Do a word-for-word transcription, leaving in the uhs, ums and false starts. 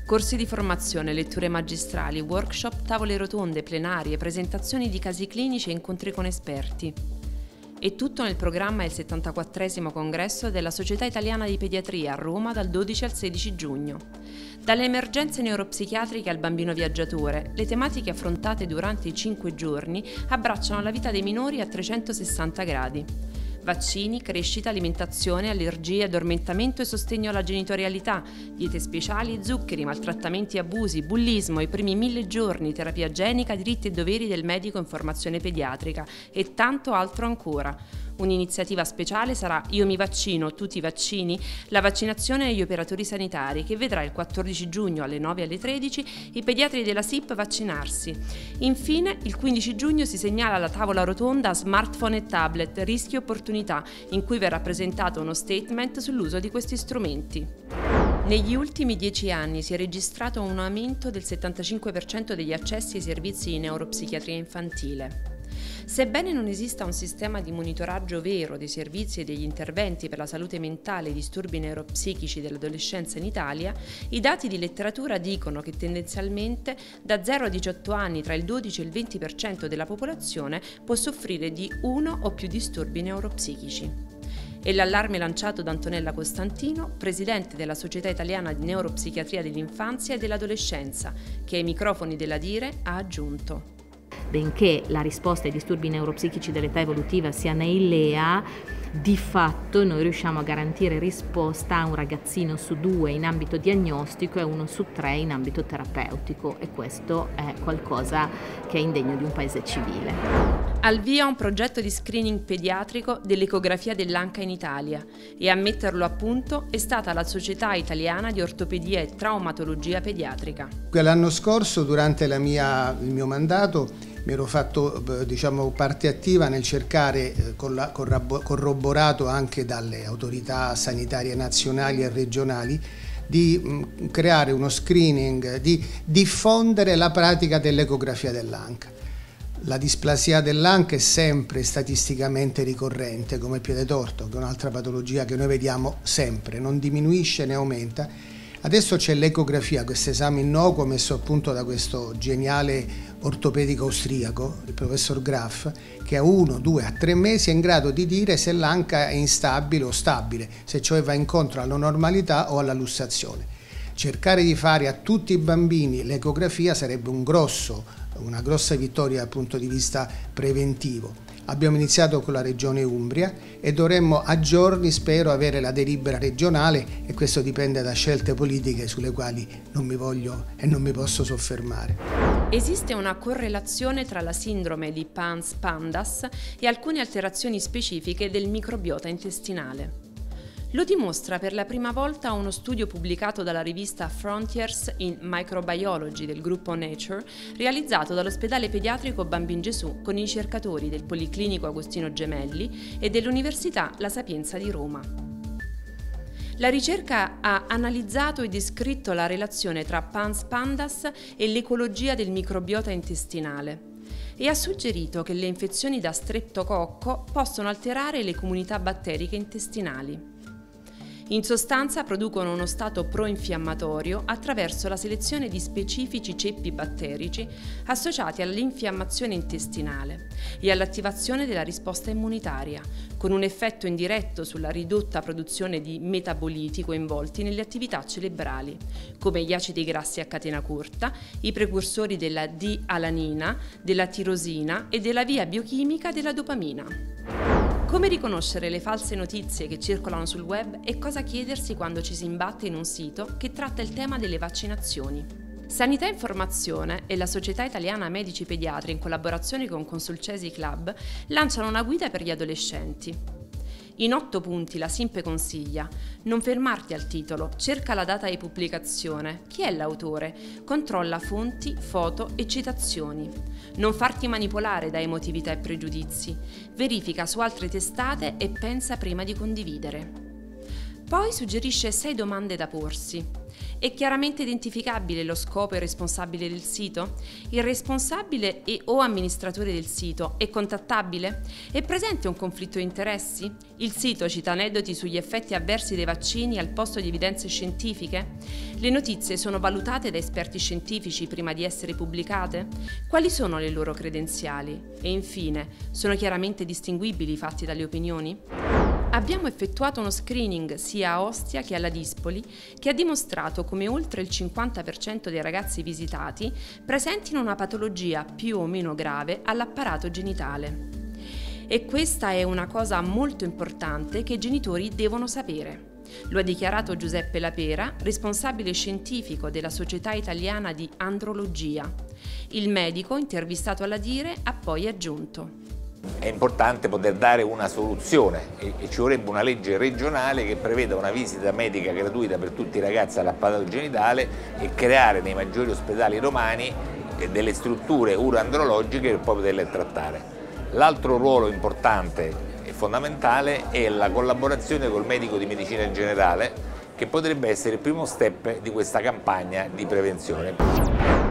Corsi di formazione, letture magistrali, workshop, tavole rotonde, plenarie, presentazioni di casi clinici e incontri con esperti. E tutto nel programma Il settantaquattresimo congresso della Società Italiana di Pediatria a Roma dal dodici al sedici giugno. Dalle emergenze neuropsichiatriche al bambino viaggiatore, le tematiche affrontate durante i cinque giorni abbracciano la vita dei minori a trecentosessanta gradi. Vaccini, crescita, alimentazione, allergie, addormentamento e sostegno alla genitorialità, diete speciali, zuccheri, maltrattamenti e abusi, bullismo, i primi mille giorni, terapia genica, diritti e doveri del medico in formazione pediatrica e tanto altro ancora. Un'iniziativa speciale sarà Io mi vaccino, tu ti vaccini? La vaccinazione agli operatori sanitari, che vedrà il quattordici giugno alle nove e alle tredici i pediatri della S I P vaccinarsi. Infine, il quindici giugno si segnala la tavola rotonda Smartphone e Tablet, rischi e opportunità, in cui verrà presentato uno statement sull'uso di questi strumenti. Negli ultimi dieci anni si è registrato un aumento del settantacinque per cento degli accessi ai servizi di neuropsichiatria infantile. Sebbene non esista un sistema di monitoraggio vero dei servizi e degli interventi per la salute mentale e i disturbi neuropsichici dell'adolescenza in Italia, i dati di letteratura dicono che tendenzialmente da zero a diciotto anni tra il dodici e il venti per cento della popolazione può soffrire di uno o più disturbi neuropsichici. E l'allarme lanciato da Antonella Costantino, presidente della Società Italiana di Neuropsichiatria dell'Infanzia e dell'Adolescenza, che ai microfoni della Dire ha aggiunto: benché la risposta ai disturbi neuropsichici dell'età evolutiva sia nei L E A, di fatto noi riusciamo a garantire risposta a un ragazzino su due in ambito diagnostico e uno su tre in ambito terapeutico, e questo è qualcosa che è indegno di un paese civile. Al via un progetto di screening pediatrico dell'ecografia dell'anca in Italia, e a metterlo a punto è stata la Società Italiana di Ortopedia e Traumatologia Pediatrica. L'anno scorso, durante la mia, il mio mandato, mi ero fatto diciamo, parte attiva nel cercare, corroborato anche dalle autorità sanitarie nazionali e regionali, di creare uno screening, di diffondere la pratica dell'ecografia dell'anca. La displasia dell'anca è sempre statisticamente ricorrente, come il piede torto, che è un'altra patologia che noi vediamo sempre, non diminuisce né aumenta. Adesso c'è l'ecografia, questo esame innocuo messo a punto da questo geniale ortopedico austriaco, il professor Graf, che a uno, due, a tre mesi è in grado di dire se l'anca è instabile o stabile, se cioè va incontro alla normalità o alla lussazione. Cercare di fare a tutti i bambini l'ecografia sarebbe un grosso, una grossa vittoria dal punto di vista preventivo. Abbiamo iniziato con la Regione Umbria e dovremmo a giorni, spero, avere la delibera regionale, e questo dipende da scelte politiche sulle quali non mi voglio e non mi posso soffermare. Esiste una correlazione tra la sindrome di Pans-Pandas e alcune alterazioni specifiche del microbiota intestinale. Lo dimostra per la prima volta uno studio pubblicato dalla rivista Frontiers in Microbiology del gruppo Nature, realizzato dall'ospedale pediatrico Bambin Gesù con i ricercatori del Policlinico Agostino Gemelli e dell'Università La Sapienza di Roma. La ricerca ha analizzato e descritto la relazione tra Pans-Pandas e l'ecologia del microbiota intestinale e ha suggerito che le infezioni da streptococco possono alterare le comunità batteriche intestinali. In sostanza producono uno stato proinfiammatorio attraverso la selezione di specifici ceppi batterici associati all'infiammazione intestinale e all'attivazione della risposta immunitaria, con un effetto indiretto sulla ridotta produzione di metaboliti coinvolti nelle attività cerebrali, come gli acidi grassi a catena corta, i precursori della D-alanina, della tirosina e della via biochimica della dopamina. Come riconoscere le false notizie che circolano sul web e cosa chiedersi quando ci si imbatte in un sito che tratta il tema delle vaccinazioni. Sanità e Informazione e la Società Italiana Medici Pediatri, in collaborazione con Consulcesi Club, lanciano una guida per gli adolescenti. In otto punti la SINP consiglia: non fermarti al titolo, cerca la data di pubblicazione, chi è l'autore, controlla fonti, foto e citazioni. Non farti manipolare da emotività e pregiudizi, verifica su altre testate e pensa prima di condividere. Poi suggerisce sei domande da porsi. È chiaramente identificabile lo scopo e il responsabile del sito? Il responsabile e o amministratore del sito è contattabile? È presente un conflitto di interessi? Il sito cita aneddoti sugli effetti avversi dei vaccini al posto di evidenze scientifiche? Le notizie sono valutate da esperti scientifici prima di essere pubblicate? Quali sono le loro credenziali? E infine, sono chiaramente distinguibili i fatti dalle opinioni? Abbiamo effettuato uno screening sia a Ostia che alla Dispoli che ha dimostrato come oltre il cinquanta per cento dei ragazzi visitati presentino una patologia più o meno grave all'apparato genitale. E questa è una cosa molto importante che i genitori devono sapere. Lo ha dichiarato Giuseppe Lapera, responsabile scientifico della Società Italiana di Andrologia. Il medico, intervistato alla Dire, ha poi aggiunto: è importante poter dare una soluzione e, e ci vorrebbe una legge regionale che preveda una visita medica gratuita per tutti i ragazzi all'apparato genitale e creare nei maggiori ospedali romani delle strutture uroandrologiche per poi poterle trattare. L'altro ruolo importante e fondamentale è la collaborazione col medico di medicina generale, che potrebbe essere il primo step di questa campagna di prevenzione.